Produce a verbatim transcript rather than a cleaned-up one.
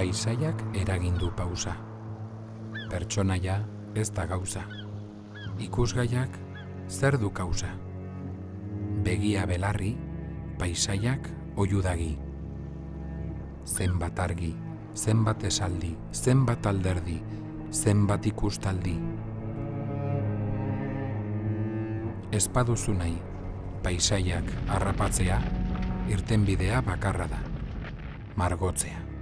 paisaiak eragindu pausa. Pertsonaia ez da gauza. Ikusgaiak zer du kausa. Begia belarri, paisaiak oiudagi. Zenbat argi, zenbat esaldi, zenbat alderdi, zenbat ikustaldi. Ez baduzu nahi, paisaiak harrapatzea, irtenbidea bakarra da, margotzea.